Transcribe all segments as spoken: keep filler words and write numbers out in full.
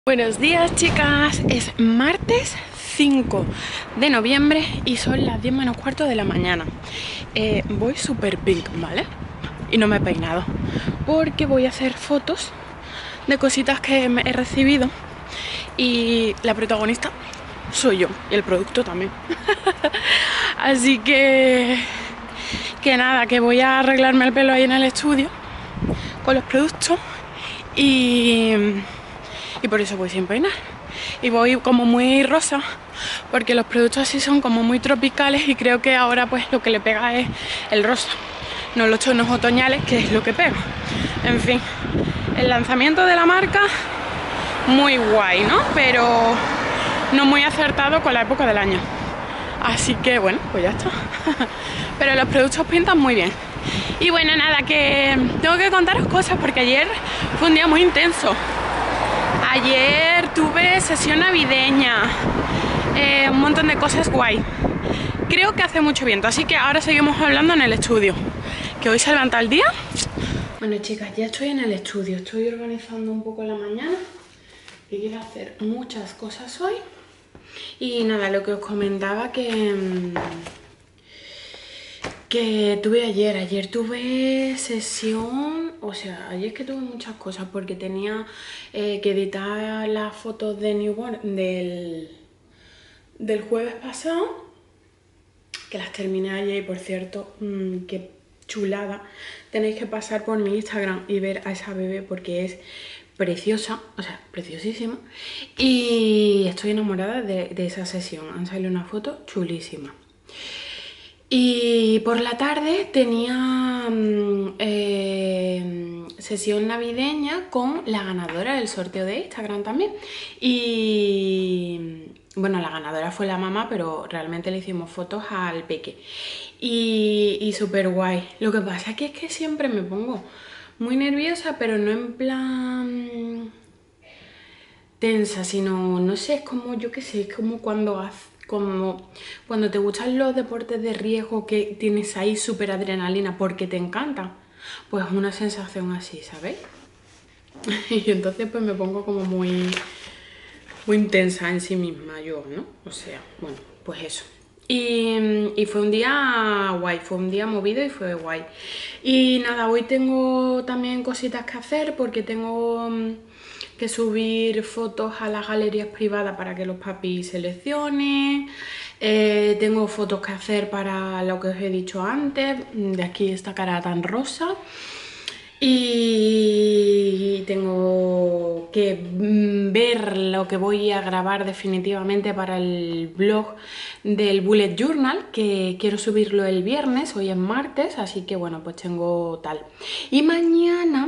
Buenos días, chicas, es martes cinco de noviembre y son las diez menos cuarto de la mañana. eh, Voy súper pink, ¿vale? Y no me he peinado porque voy a hacer fotos de cositas que me he recibido y la protagonista soy yo y el producto también. Así que que nada, que voy a arreglarme el pelo ahí en el estudio con los productos y... y por eso voy sin peinar. Y voy como muy rosa, porque los productos así son como muy tropicales y creo que ahora pues lo que le pega es el rosa, no los tonos otoñales, que es lo que pega. En fin, el lanzamiento de la marca muy guay, ¿no? Pero no muy acertado con la época del año. Así que bueno, pues ya está. Pero los productos pintan muy bien. Y bueno, nada, que tengo que contaros cosas porque ayer fue un día muy intenso. Ayer tuve sesión navideña, eh, un montón de cosas guay. Creo que hace mucho viento, así que ahora seguimos hablando en el estudio. Que hoy se levanta el día. Bueno, chicas, ya estoy en el estudio. Estoy organizando un poco la mañana, que quiero hacer muchas cosas hoy. Y nada, lo que os comentaba que... que tuve ayer, ayer tuve sesión, o sea, ayer es que tuve muchas cosas porque tenía eh, que editar las fotos de Newborn del, del jueves pasado, que las terminé ayer y por cierto, mmm, qué chulada, tenéis que pasar por mi Instagram y ver a esa bebé porque es preciosa, o sea, preciosísima, y estoy enamorada de, de esa sesión, han salido una foto chulísima. Y por la tarde tenía eh, sesión navideña con la ganadora del sorteo de Instagram también. Y bueno, la ganadora fue la mamá, pero realmente le hicimos fotos al peque. Y, y súper guay. Lo que pasa es que es que siempre me pongo muy nerviosa, pero no en plan tensa, sino, no sé, es como, yo qué sé, es como cuando haces... como cuando te gustan los deportes de riesgo que tienes ahí súper adrenalina porque te encanta, pues una sensación así, ¿sabéis? Y entonces pues me pongo como muy, muy intensa en sí misma yo, ¿no? O sea, bueno, pues eso. Y, y fue un día guay, fue un día movido y fue guay. Y nada, hoy tengo también cositas que hacer porque tengo que subir fotos a las galerías privadas para que los papis seleccionen. Eh, tengo fotos que hacer para lo que os he dicho antes, de aquí esta cara tan rosa. Y tengo que ver lo que voy a grabar definitivamente para el blog del Bullet Journal, que quiero subirlo el viernes, hoy es martes, así que bueno, pues tengo tal. Y mañana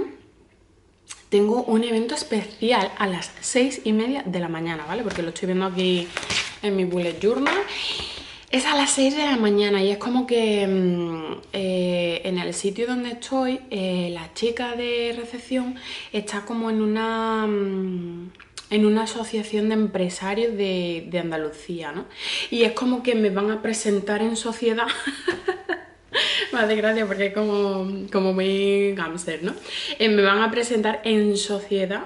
tengo un evento especial a las seis y media de la mañana, ¿vale? Porque lo estoy viendo aquí en mi Bullet Journal. Es a las seis de la mañana y es como que mmm, eh, en el sitio donde estoy, eh, la chica de recepción está como en una... Mmm, en una asociación de empresarios de, de Andalucía, ¿no? Y es como que me van a presentar en sociedad. Me hace gracia porque es como, como muy gángster, ¿no? Eh, me van a presentar en sociedad...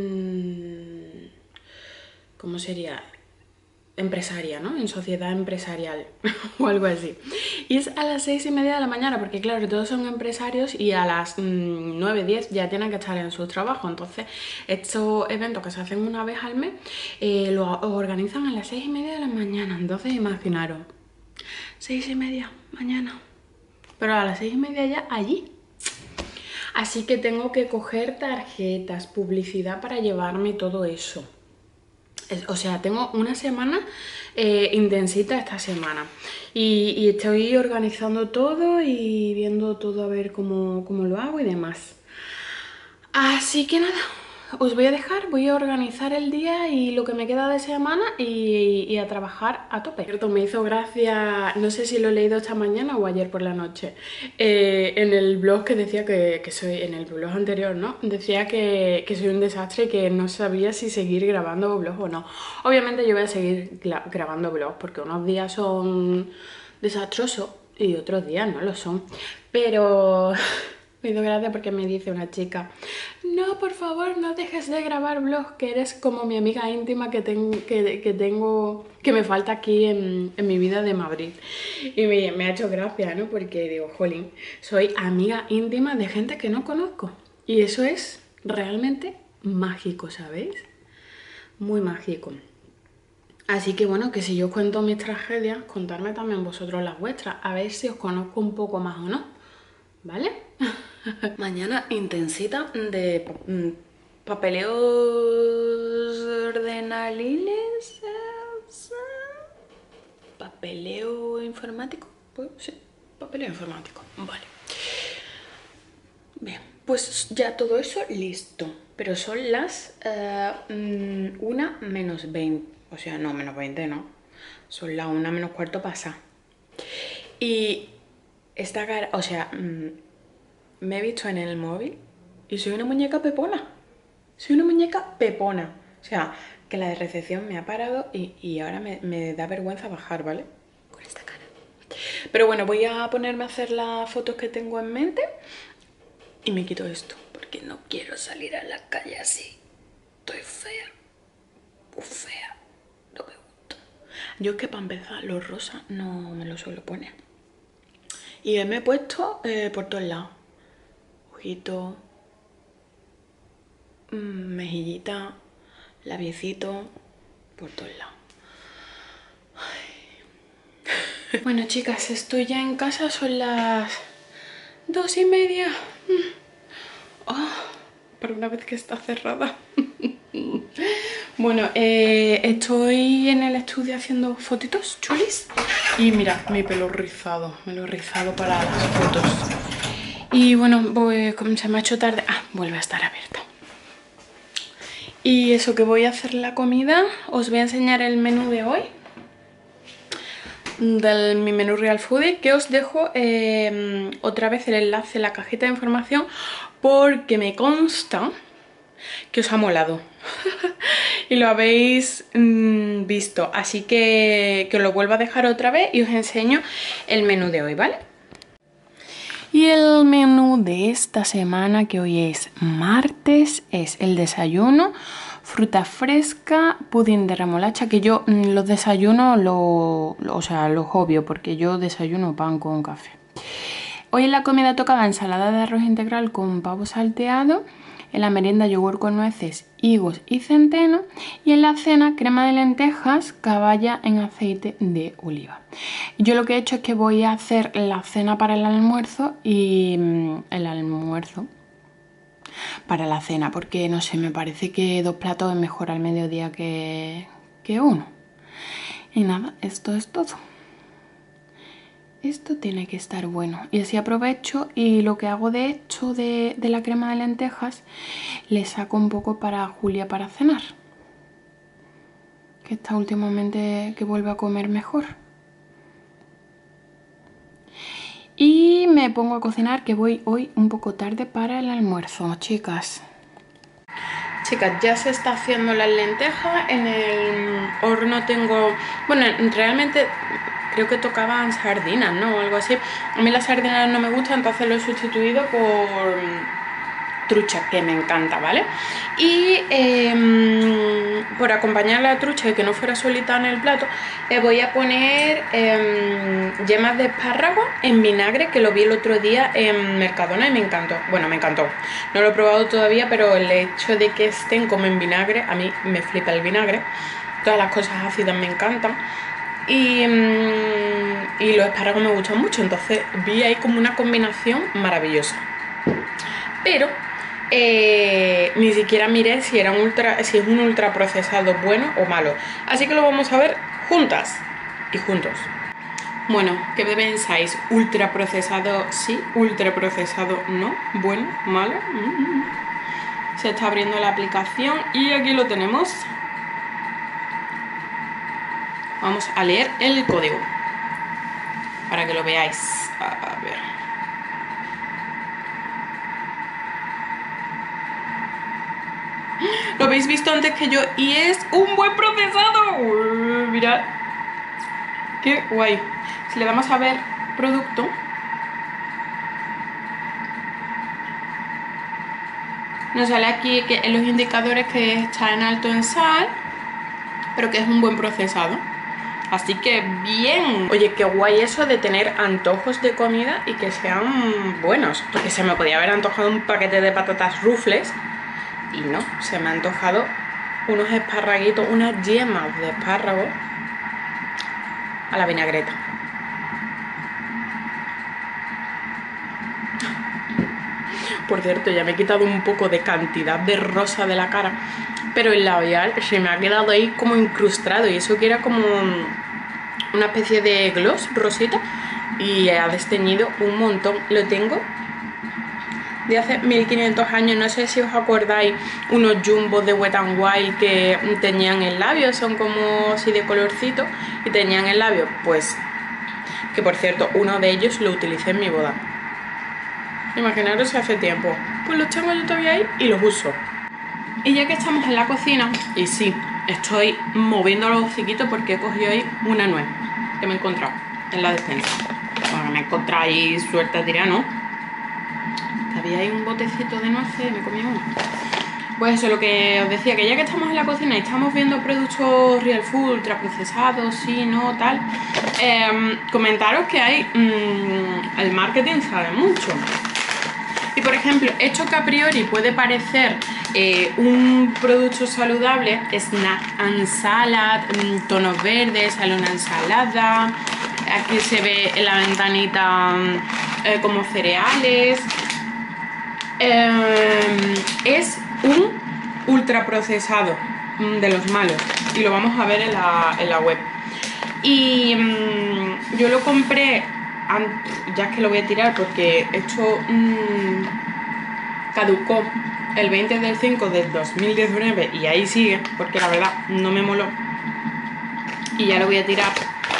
Mmm, ¿cómo sería? Empresaria, ¿no? En sociedad empresarial o algo así. Y es a las seis y media de la mañana porque claro, todos son empresarios y a las mmm, nueve, diez ya tienen que estar en su trabajo. Entonces estos eventos que se hacen una vez al mes eh, lo organizan a las seis y media de la mañana. Entonces imaginaros, seis y media mañana, pero a las seis y media ya allí. Así que tengo que coger tarjetas, publicidad para llevarme todo eso. O sea, tengo una semana eh, intensita esta semana y, y estoy organizando todo y viendo todo a ver cómo, cómo lo hago y demás. Así que nada, os voy a dejar, voy a organizar el día y lo que me queda de semana y, y a trabajar a tope. Cierto, me hizo gracia, no sé si lo he leído esta mañana o ayer por la noche, eh, en el blog que decía que, que soy, en el blog anterior, ¿no? Decía que, que soy un desastre y que no sabía si seguir grabando vlogs o no. Obviamente yo voy a seguir grabando vlogs porque unos días son desastrosos y otros días no lo son, pero... Me hizo gracia porque me dice una chica: no, por favor, no dejes de grabar vlog, que eres como mi amiga íntima que, ten, que, que tengo, que me falta aquí en, en mi vida de Madrid. Y me, me ha hecho gracia, ¿no? Porque digo, jolín, soy amiga íntima de gente que no conozco. Y eso es realmente mágico, ¿sabéis? Muy mágico. Así que bueno, que si yo os cuento mis tragedias, contadme también vosotros las vuestras, a ver si os conozco un poco más o no, ¿vale? Mañana intensita de papeleos ordenaliles, papeleo informático, pues sí, papeleo informático, vale. Bien, pues ya todo eso listo, pero son las uh, una menos veinte, o sea, no, menos veinte no, son las una menos cuarto pasa. Y esta cara, o sea, mmm, me he visto en el móvil y soy una muñeca pepona, soy una muñeca pepona, o sea, que la de recepción me ha parado y, y ahora me, me da vergüenza bajar, ¿vale? Con esta cara. Pero bueno, voy a ponerme a hacer las fotos que tengo en mente. Y me quito esto, porque no quiero salir a la calle así. Estoy fea. Muy fea. No me gusta. Yo es que para empezar, los rosas no me los suelo poner. Y me he puesto eh, por todos lados. Ojito. Mmm, mejillita. Labiecito. Por todos lados. Ay. Bueno, chicas, estoy ya en casa. Son las dos y media. Oh, para una vez que está cerrada. Bueno, eh, estoy en el estudio haciendo fotitos chulis. Y mira, mi pelo rizado. Me lo he rizado para las fotos. Y bueno, voy, como se me ha hecho tarde. Ah, vuelve a estar abierta. Y eso, que voy a hacer la comida. Os voy a enseñar el menú de hoy. De mi menú Real Foodie, que os dejo eh, otra vez el enlace en la cajita de información, porque me consta que os ha molado y lo habéis mmm, visto, así que, que os lo vuelvo a dejar otra vez y os enseño el menú de hoy, ¿vale? Y el menú de esta semana, que hoy es martes, es el desayuno: fruta fresca, pudín de remolacha, que yo mmm, los desayunos, lo, lo, o sea, los obvio, porque yo desayuno pan con café. Hoy en la comida tocaba ensalada de arroz integral con pavo salteado, en la merienda yogur con nueces, higos y centeno, y en la cena crema de lentejas, caballa en aceite de oliva. Yo lo que he hecho es que voy a hacer la cena para el almuerzo y mmm, el almuerzo para la cena, porque no sé, me parece que dos platos es mejor al mediodía que, que uno. Y nada, esto es todo. Esto tiene que estar bueno. Y así aprovecho y lo que hago de hecho de, de la crema de lentejas, le saco un poco para Julia para cenar, que está últimamente que vuelve a comer mejor. Y me pongo a cocinar, que voy hoy un poco tarde para el almuerzo, chicas. Chicas, ya se está haciendo las lentejas. En el horno tengo... Bueno, realmente creo que tocaban sardinas, ¿no? O algo así. A mí las sardinas no me gustan, entonces lo he sustituido por trucha, que me encanta, ¿vale? Y eh, por acompañar la trucha y que no fuera solita en el plato, le voy a poner eh, yemas de espárrago en vinagre, que lo vi el otro día en Mercadona y me encantó. Bueno, me encantó. No lo he probado todavía, pero el hecho de que estén como en vinagre, a mí me flipa el vinagre. Todas las cosas ácidas me encantan. Y, y los espárragos me gustan mucho, entonces vi ahí como una combinación maravillosa. Pero eh, ni siquiera miré si, era un ultra, si es un ultraprocesado bueno o malo. Así que lo vamos a ver juntas y juntos. Bueno, ¿qué pensáis? ¿Ultraprocesado sí? ¿Ultraprocesado no? ¿Bueno? ¿Malo? Mm-hmm. Se está abriendo la aplicación y aquí lo tenemos. Vamos a leer el código para que lo veáis. A ver. Lo habéis visto antes que yo y es un buen procesado. Uy, mirad. Qué guay. Si le damos a ver producto. Nos sale aquí que en los indicadores que está en alto en sal, pero que es un buen procesado. Así que bien. Oye, qué guay eso de tener antojos de comida y que sean buenos. Porque se me podía haber antojado un paquete de patatas rufles y no, se me ha antojado unos esparraguitos, unas yemas de espárrago a la vinagreta. Por cierto, ya me he quitado un poco de cantidad de rosa de la cara, pero el labial se me ha quedado ahí como incrustado, y eso que era como una especie de gloss rosita y ha desteñido un montón. Lo tengo de hace mil quinientos años. No sé si os acordáis unos jumbos de Wet n Wild que tenían el labio, son como así de colorcito y tenían el labio, pues que por cierto uno de ellos lo utilicé en mi boda. Imaginaros hace tiempo. Pues los tengo yo todavía ahí y los uso. Y ya que estamos en la cocina, y sí, estoy moviendo los hociquitos porque he cogido ahí una nuez que me he encontrado en la despensa. Bueno, me he encontrado ahí suelta tirada, ¿no? Había ahí un botecito de nueces y me comí uno. Pues eso, lo que os decía, que ya que estamos en la cocina y estamos viendo productos real food, ultraprocesados, sí, no, tal, eh, comentaros que hay, mmm, el marketing sabe mucho. Y por ejemplo, esto que a priori puede parecer eh, un producto saludable, snack and salad, mmm, tonos verdes, sale una ensalada, aquí se ve en la ventanita eh, como cereales, eh, es un ultraprocesado de los malos, y lo vamos a ver en la, en la web. Y mmm, yo lo compré, ya es que lo voy a tirar porque esto mmm, caducó el veinte del cinco del dos mil diecinueve y ahí sigue, porque la verdad no me moló y ya lo voy a tirar.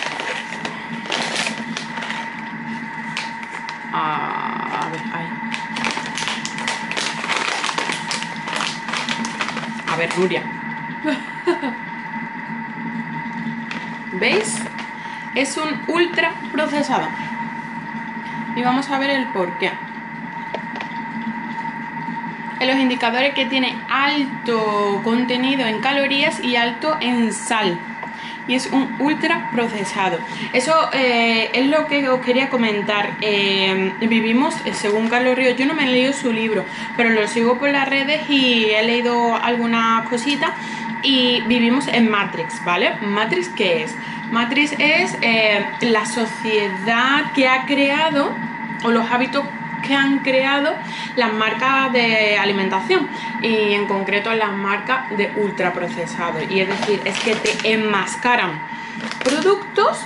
A, a ver, ahí. A ver, Nuria. ¿Veis? Es un ultra procesado. Y vamos a ver el porqué. En los indicadores que tiene alto contenido en calorías y alto en sal. Y es un ultra procesado. Eso eh, es lo que os quería comentar. Eh, vivimos, según Carlos Ríos, yo no me he leído su libro, pero lo sigo por las redes y he leído algunas cositas. Y vivimos en Matrix, ¿vale? ¿Matrix qué es? Matrix es eh, la sociedad que ha creado, o los hábitos que han creado las marcas de alimentación, y en concreto las marcas de ultraprocesados. Y es decir, es que te enmascaran productos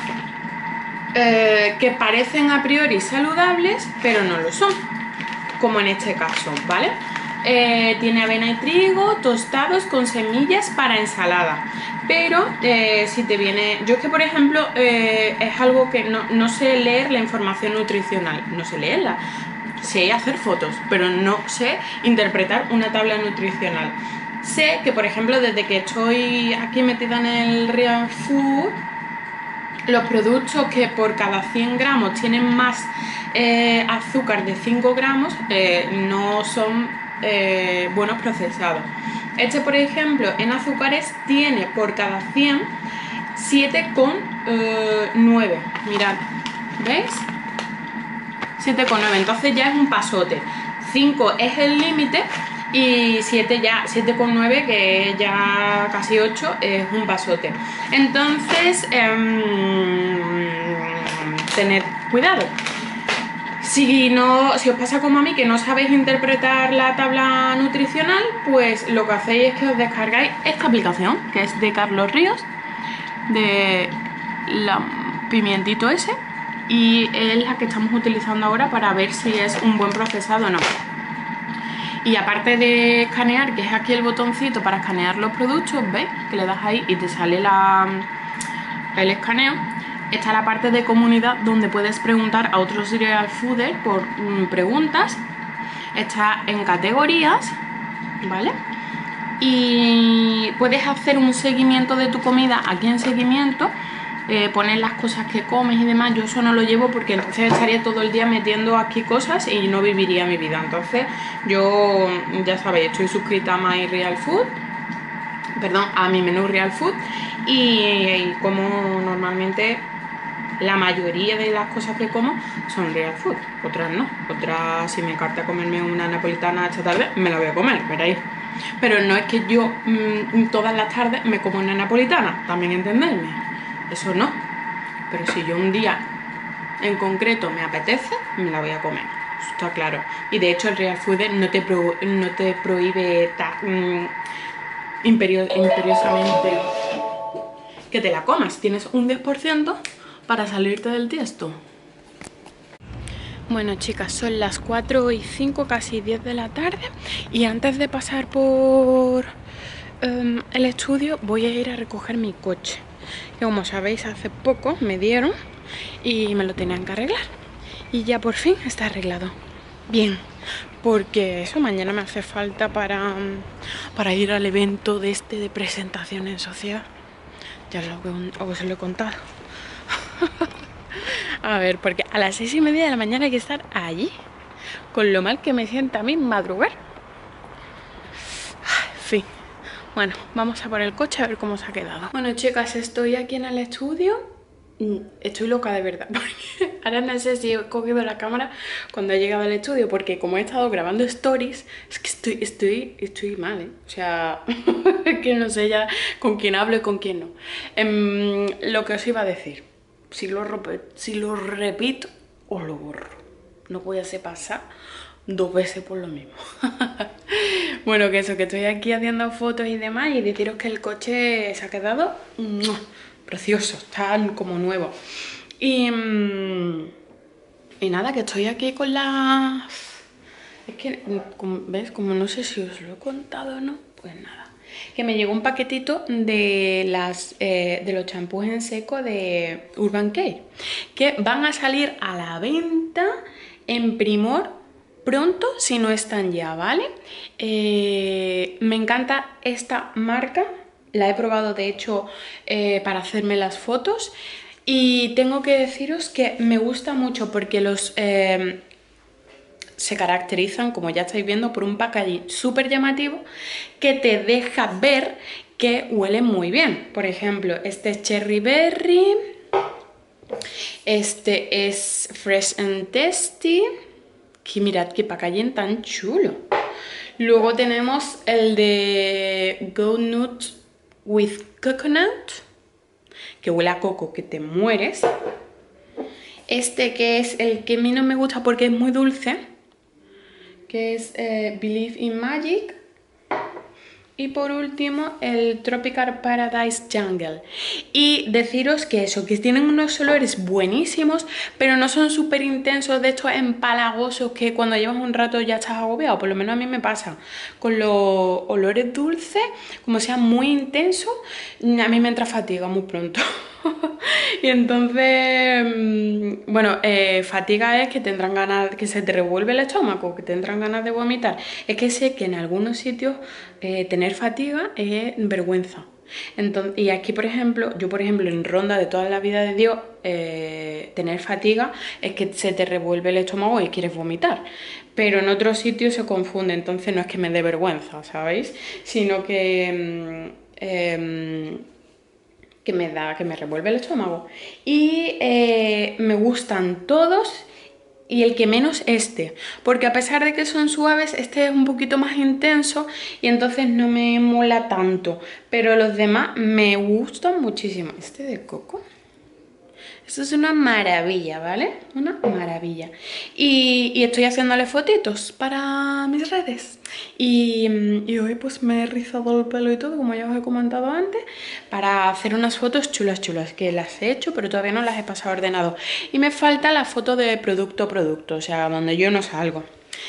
eh, que parecen a priori saludables, pero no lo son, como en este caso, ¿vale? Eh, tiene avena y trigo tostados con semillas para ensalada. Pero eh, si te viene... Yo es que por ejemplo eh, es algo que no, no sé leer la información nutricional. No sé leerla. Sé hacer fotos, pero no sé interpretar una tabla nutricional. Sé que por ejemplo desde que estoy aquí metida en el real food, los productos que por cada cien gramos tienen más eh, azúcar de cinco gramos eh, no son Eh, buenos procesados. Este por ejemplo en azúcares tiene por cada cien siete coma nueve, mirad, ¿veis? siete coma nueve, entonces ya es un pasote. Cinco es el límite y siete ya, siete coma nueve, que es ya casi ocho, es un pasote. Entonces eh, tened cuidado. Si, no, si os pasa como a mí, que no sabéis interpretar la tabla nutricional, pues lo que hacéis es que os descargáis esta aplicación, que es de Carlos Ríos, de la pimientito ese, y es la que estamos utilizando ahora para ver si es un buen procesado o no. Y aparte de escanear, que es aquí el botoncito para escanear los productos, ¿veis? Que le das ahí y te sale la, el escaneo. Está la parte de comunidad, donde puedes preguntar a otros real fooders por mm, preguntas. Está en categorías, ¿vale? Y puedes hacer un seguimiento de tu comida aquí en seguimiento eh, poner las cosas que comes y demás, yo eso no lo llevo porque entonces estaría todo el día metiendo aquí cosas y no viviría mi vida. Entonces yo, ya sabéis, estoy suscrita a My Real Food, perdón, a mi menú Real Food, y, y como normalmente la mayoría de las cosas que como son Real Food, otras no, otras si me encanta comerme una napolitana esta tarde, me la voy a comer, veréis. Pero no es que yo mmm, todas las tardes me como una napolitana, también entenderme, eso no. Pero si yo un día en concreto me apetece, me la voy a comer, eso está claro. Y de hecho el Real Food no te, pro, no te prohíbe ta, mmm, imperio, imperiosamente que te la comas, tienes un diez por ciento para salirte del tiesto. Bueno, chicas, son las cuatro y cinco, casi diez de la tarde, y antes de pasar por um, el estudio voy a ir a recoger mi coche, que como sabéis hace poco me dieron y me lo tenían que arreglar, y ya por fin está arreglado. Bien, porque eso mañana me hace falta para, para ir al evento de este de presentación en sociedad. Ya lo, os lo he contado. A ver, porque a las seis y media de la mañana hay que estar allí, con lo mal que me sienta a mí madrugar. En fin, bueno, vamos a por el coche a ver cómo se ha quedado. Bueno, chicas, estoy aquí en el estudio. Estoy loca de verdad, porque ahora no sé si he cogido la cámara cuando he llegado al estudio, porque como he estado grabando stories, es que estoy, estoy, estoy mal, ¿eh? O sea, que no sé ya con quién hablo y con quién no. Um, lo que os iba a decir, si lo, si lo repito, os lo borro. No voy a hacer pasar dos veces por lo mismo. Bueno, que eso, que estoy aquí haciendo fotos y demás, y deciros que el coche se ha quedado ¡mua! Precioso, está como nuevo. Y, y nada, que estoy aquí con la... Es que, ¿ves? Como no sé si os lo he contado o no, pues nada. Que me llegó un paquetito de, las, eh, de los champús en seco de Urban Decay, que van a salir a la venta en Primor pronto, si no están ya, ¿vale? Eh, me encanta esta marca. La he probado, de hecho, eh, para hacerme las fotos, y tengo que deciros que me gusta mucho porque los eh, se caracterizan, como ya estáis viendo, por un packaging súper llamativo que te deja ver que huelen muy bien. Por ejemplo, este es Cherry Berry, este es Fresh and Tasty, que mirad qué packaging tan chulo. Luego tenemos el de Go Nude with Coconut, que huele a coco que te mueres. Este que es el que a mí no me gusta porque es muy dulce, que es eh, Believe in Magic. Y por último el Tropical Paradise Jungle. Y deciros que eso, que tienen unos olores buenísimos, pero no son súper intensos, de estos empalagosos que cuando llevas un rato ya estás agobiado. Por lo menos a mí me pasa con los olores dulces, como sean muy intensos, a mí me entra fatiga muy pronto. Y entonces, bueno, eh, fatiga es que tendrán ganas, que se te revuelve el estómago, que tendrán ganas de vomitar. Es que sé que en algunos sitios eh, tener fatiga es vergüenza. Entonces, y aquí, por ejemplo, yo por ejemplo en Ronda de toda la vida de Dios, eh, tener fatiga es que se te revuelve el estómago y quieres vomitar. Pero en otros sitios se confunde, entonces no es que me dé vergüenza, ¿sabéis? Sino que... Eh, que me da, que me revuelve el estómago. Y eh, me gustan todos, y el que menos este, porque a pesar de que son suaves, este es un poquito más intenso y entonces no me mola tanto, pero los demás me gustan muchísimo. Este de coco, esto es una maravilla, ¿vale? Una maravilla. Y, y estoy haciéndole fotitos para mis redes. Y, y hoy pues me he rizado el pelo y todo, como ya os he comentado antes, para hacer unas fotos chulas chulas, que las he hecho pero todavía no las he pasado a ordenado. Y me falta la foto de producto producto, o sea, donde yo no salgo.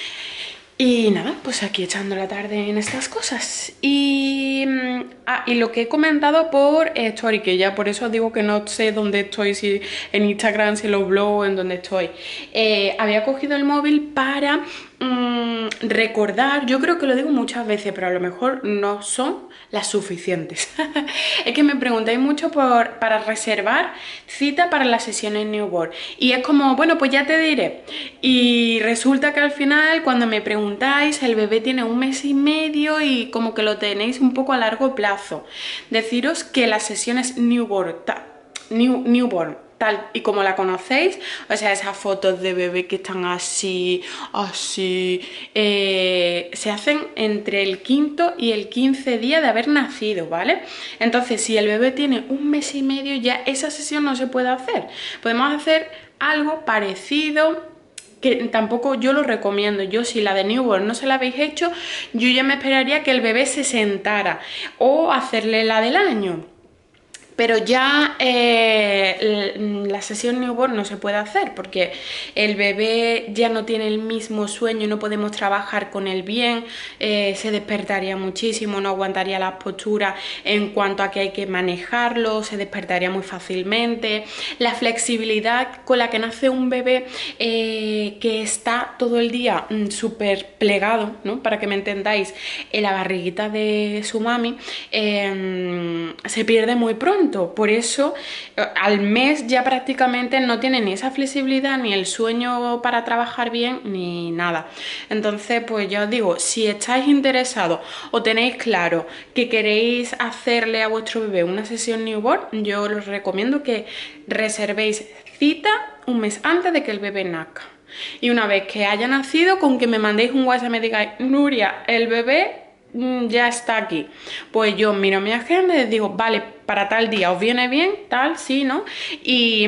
Y nada, pues aquí echando la tarde en estas cosas. Y, ah, y lo que he comentado por eh, Story, que ya por eso digo que no sé dónde estoy, si en Instagram, si en los blogs, en dónde estoy. Eh, había cogido el móvil para mmm, recordar, yo creo que lo digo muchas veces, pero a lo mejor no son las suficientes. Es que me preguntáis mucho por, para reservar cita para las sesiones newborn y es como, bueno, pues ya te diré. Y resulta que al final cuando me preguntáis el bebé tiene un mes y medio y como que lo tenéis un poco a largo plazo. Deciros que las sesiones newborn, new, newborn tal y como la conocéis, o sea, esas fotos de bebé que están así, así, eh, se hacen entre el quinto y el quince día de haber nacido, ¿vale? Entonces, si el bebé tiene un mes y medio, ya esa sesión no se puede hacer. Podemos hacer algo parecido, que tampoco yo lo recomiendo. Yo, si la de newborn no se la habéis hecho, yo ya me esperaría que el bebé se sentara o hacerle la del año. Pero ya eh, la sesión newborn no se puede hacer porque el bebé ya no tiene el mismo sueño, no podemos trabajar con él bien, eh, se despertaría muchísimo, no aguantaría las posturas en cuanto a que hay que manejarlo, se despertaría muy fácilmente. La flexibilidad con la que nace un bebé eh, que está todo el día mm, súper plegado, ¿no? Para que me entendáis, en la barriguita de su mami, eh, se pierde muy pronto. Por eso al mes ya prácticamente no tiene ni esa flexibilidad ni el sueño para trabajar bien ni nada. Entonces pues ya os digo, si estáis interesados o tenéis claro que queréis hacerle a vuestro bebé una sesión newborn, yo os recomiendo que reservéis cita un mes antes de que el bebé nazca. Y una vez que haya nacido, con que me mandéis un WhatsApp y me digáis, Nuria, el bebé ya está aquí, pues yo miro mi agenda y les digo, vale, para tal día, ¿os viene bien? Tal, sí, ¿no? Y,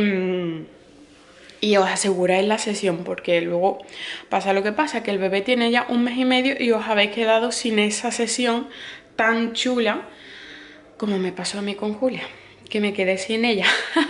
y os aseguráis la sesión, porque luego pasa lo que pasa, que el bebé tiene ya un mes y medio y os habéis quedado sin esa sesión tan chula como me pasó a mí con Julia, que me quedé sin ella.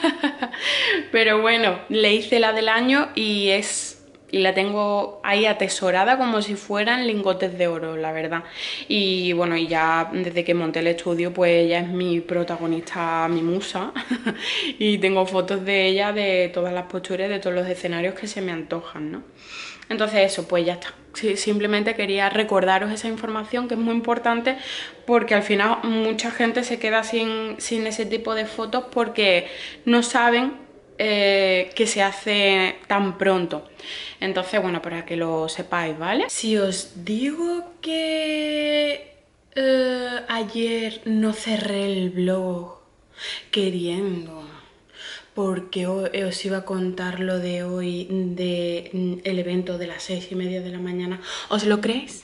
Pero bueno, le hice la del año y es... y la tengo ahí atesorada como si fueran lingotes de oro, la verdad. Y bueno, y ya desde que monté el estudio, pues ella es mi protagonista, mi musa. Y tengo fotos de ella de todas las posturas, de todos los escenarios que se me antojan, ¿no? Entonces eso, pues ya está. Sí, simplemente quería recordaros esa información que es muy importante porque al final mucha gente se queda sin, sin ese tipo de fotos porque no saben Eh, que se hace tan pronto. Entonces, bueno, para que lo sepáis, ¿vale? Si os digo que eh, ayer no cerré el blog queriendo, porque os iba a contar lo de hoy, del de evento de las seis y media de la mañana, ¿os lo creéis?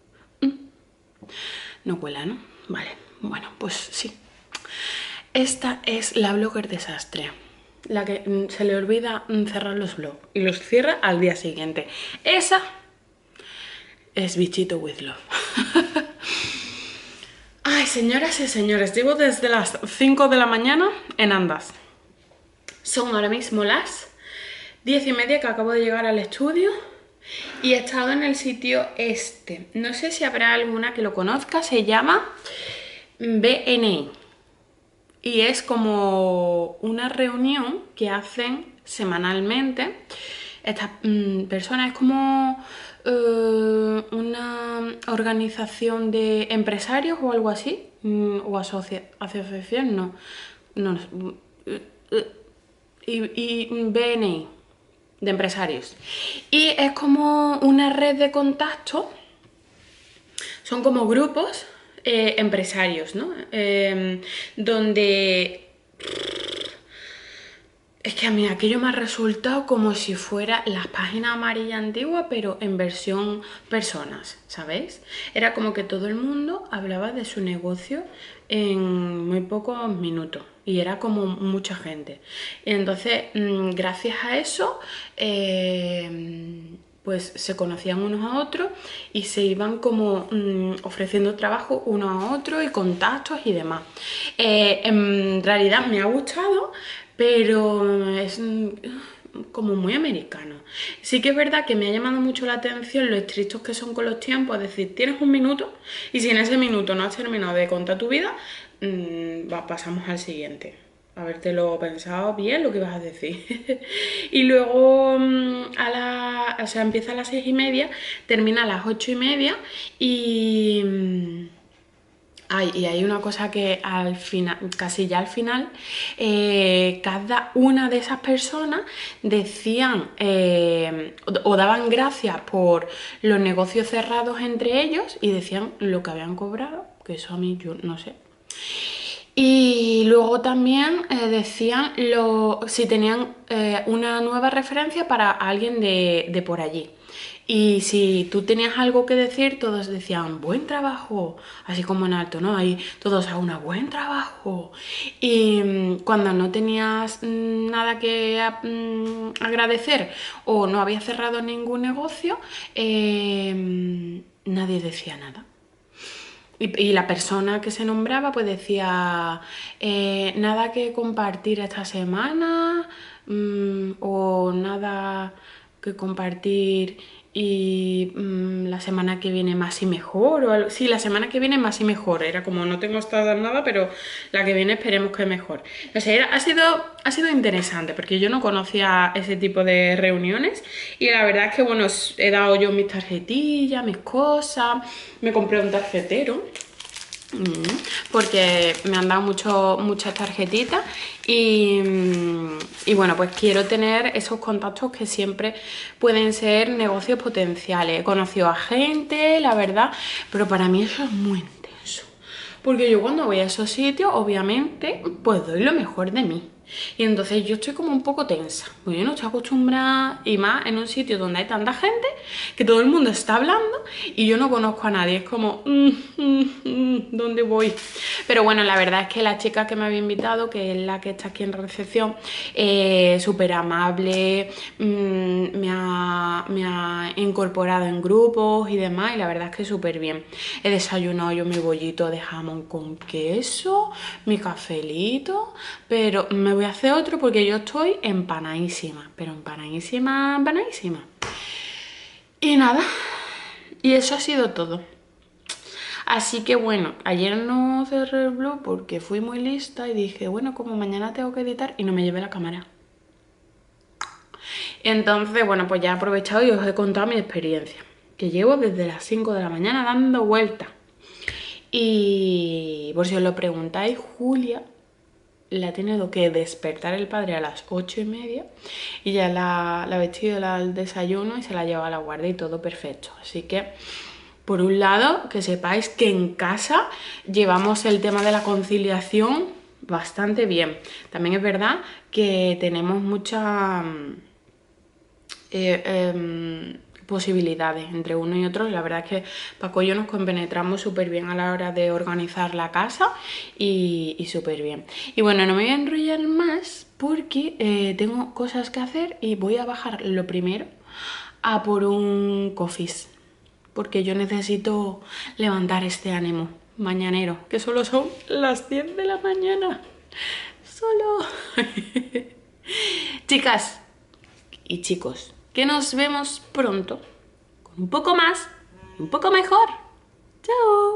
No cuela, ¿no? Vale, bueno, pues sí. Esta es la blogger desastre, la que mm, se le olvida mm, cerrar los blogs y los cierra al día siguiente. Esa es Bichito with Love. Ay, señoras y señores, llevo desde las cinco de la mañana en andas. Son ahora mismo las diez y media que acabo de llegar al estudio y he estado en el sitio este. No sé si habrá alguna que lo conozca, se llama B N I. Y es como una reunión que hacen semanalmente estas mmm, personas. Es como uh, una organización de empresarios o algo así. Mm, o asocia asociación, no. no, no uh, uh, y, y B N I, de empresarios. Y es como una red de contactos. Son como grupos Eh, empresarios, ¿no? Eh, donde es que a mí aquello me ha resultado como si fuera las páginas amarillas antiguas, pero en versión personas, ¿sabéis? Era como que todo el mundo hablaba de su negocio en muy pocos minutos y era como mucha gente. Y entonces, gracias a eso, eh, pues se conocían unos a otros y se iban como mmm, ofreciendo trabajo unos a otros y contactos y demás. Eh, en realidad me ha gustado, pero es como muy americano. Sí que es verdad que me ha llamado mucho la atención lo estrictos que son con los tiempos, es decir, tienes un minuto y si en ese minuto no has terminado de contar tu vida, mmm, va, pasamos al siguiente. habértelo pensado bien lo que ibas a decir. Y luego a la, o sea, empieza a las seis y media, termina a las ocho y media y... Ay, y hay una cosa que al final, casi ya al final, eh, cada una de esas personas decían eh, o, o daban gracias por los negocios cerrados entre ellos y decían lo que habían cobrado, que eso a mí yo no sé. Y luego también eh, decían lo, si tenían eh, una nueva referencia para alguien de, de por allí. Y si tú tenías algo que decir, todos decían buen trabajo, así como en alto, ¿no? Ahí todos a una buen trabajo. Y mmm, cuando no tenías mmm, nada que mmm, agradecer o no había cerrado ningún negocio, eh, nadie decía nada. Y, y la persona que se nombraba pues decía eh, nada que compartir esta semana mmm, o nada que compartir y mmm, la semana que viene más y mejor o algo. Sí, la semana que viene más y mejor, era como no tengo estado nada, pero la que viene esperemos que mejor. No sé, era, ha, sido, ha sido interesante porque yo no conocía ese tipo de reuniones y la verdad es que bueno, he dado yo mis tarjetillas, mis cosas, me compré un tarjetero porque me han dado mucho, muchas tarjetitas y, y bueno, pues quiero tener esos contactos que siempre pueden ser negocios potenciales. He conocido a gente, la verdad, pero para mí eso es muy intenso, porque yo cuando voy a esos sitios, obviamente, pues doy lo mejor de mí. Y entonces yo estoy como un poco tensa, porque yo no estoy acostumbrada, y más en un sitio donde hay tanta gente, que todo el mundo está hablando y yo no conozco a nadie, es como, mm, mm, mm, ¿dónde voy? Pero bueno, la verdad es que la chica que me había invitado, que es la que está aquí en recepción, eh, súper amable, mmm, me, ha, me ha incorporado en grupos y demás, y la verdad es que súper bien. He desayunado yo mi bollito de jamón con queso, mi cafelito, pero me voy a hacer otro porque yo estoy empanadísima, pero empanadísima, empanadísima. Y nada, y eso ha sido todo. Así que bueno, ayer no cerré el blog porque fui muy lista y dije, bueno, como mañana tengo que editar y no me llevé la cámara. Entonces, bueno, pues ya he aprovechado y os he contado mi experiencia, que llevo desde las cinco de la mañana dando vueltas. Y por si os lo preguntáis, Julia le ha tenido que despertar el padre a las ocho y media y ya la, la ha vestido al desayuno y se la ha llevado a la guardia y todo perfecto. Así que, por un lado, que sepáis que en casa llevamos el tema de la conciliación bastante bien. También es verdad que tenemos mucha eh, eh, posibilidades entre uno y otro. La verdad es que Paco y yo nos compenetramos súper bien a la hora de organizar la casa y, y súper bien. Y bueno, no me voy a enrollar más porque eh, tengo cosas que hacer y voy a bajar lo primero a por un coffees, porque yo necesito levantar este ánimo mañanero, que solo son las diez de la mañana. Solo. Chicas y chicos, que nos vemos pronto con un poco más, un poco mejor. ¡Chao!